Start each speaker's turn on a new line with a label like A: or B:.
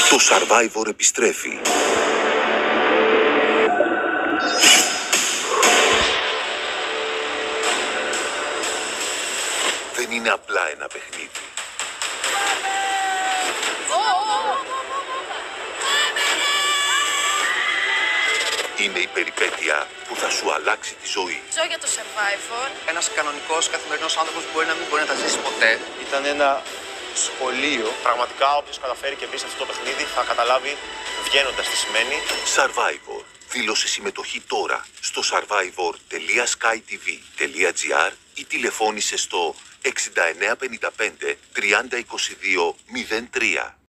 A: Το Survivor επιστρέφει. Δεν είναι απλά ένα παιχνίδι. Είναι η περιπέτεια που θα σου αλλάξει τη ζωή.
B: Ζω για το Survivor.
C: Ένας κανονικός καθημερινός άνθρωπος μπορεί να μην μπορεί να τα ζήσει ποτέ.
D: Ήταν ένα σχολείο. Πραγματικά όποιος καταφέρει και μπει σε αυτό το παιχνίδι θα καταλάβει βγαίνοντας τι σημαίνει.
A: Survivor. Δήλωσε συμμετοχή τώρα στο survivor.skytv.gr ή τηλεφώνησε στο 6955 30 22 03.